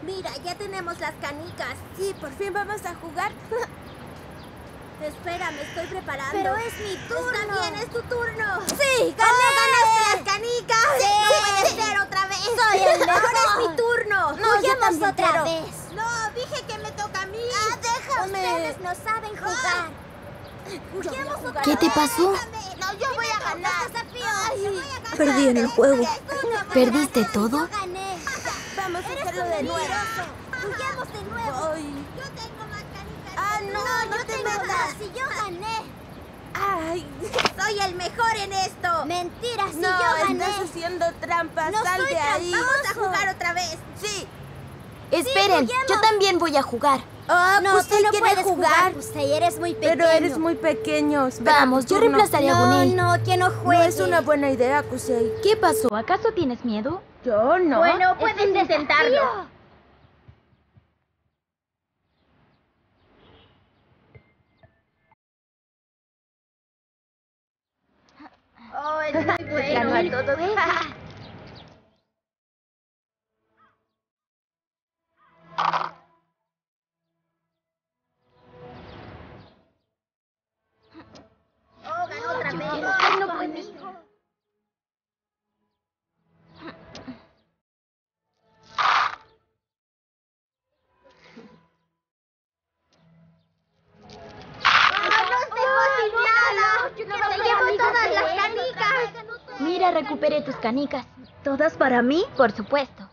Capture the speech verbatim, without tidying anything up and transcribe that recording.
Mira, ya tenemos las canicas. Sí, por fin vamos a jugar. Espera, me estoy preparando. Pero es mi turno. Está bien, es tu turno. ¡Sí! ¡Gané! ¡Gané! ¡Ganaste las canicas! ¡Sí! ¡No puede ser otra vez! ¡Soy el mejor! ¡Ahora es mi turno! No, yo ¡Juguemos también otra quiero. vez! No, dije que me toca a mí. ¡Ah, déjame! Ustedes no saben jugar. Juguemos otra ¿Qué te vez. pasó? Déjame. No, yo voy a ganar. Desafío. Yo voy a ganar. Perdí en el juego. Es tu turno. ¿Perdiste todo? Yo gané. Vamos a Eres hacerlo un de nuevo. mentiroso. Juguemos de nuevo. Ay. Yo tengo más canicas. Ah, no, no yo te tengo metas. más. Si yo gané. ¡Ay! Soy el mejor en esto. Mentira, si No, yo gané. estás haciendo trampa. No Sal soy de ahí. tramposo. Vamos a jugar otra vez. Sí. Esperen, juguemos. yo también voy a jugar. Oh, No, Kusei tú no quiere puedes jugar. jugar. Kusei, eres muy pequeño. Pero eres muy pequeño. Espera Vamos, tu yo turno. reemplazaré a No, Gunei. no, que no No juegue. es una buena idea, Kusei. ¿Qué pasó? ¿Acaso tienes miedo? Yo no. Bueno, puedes intentarlo. Oh, es muy bueno. Ganó a todos. Oh, ganó otra vez. quiero Ay, ser no tu puede amigo. ser. ¡Ah, nos dejó sin nada! ¡Se llevó todas las canicas! Mira, recuperé tus canicas. ¿Todas para mí? Por supuesto.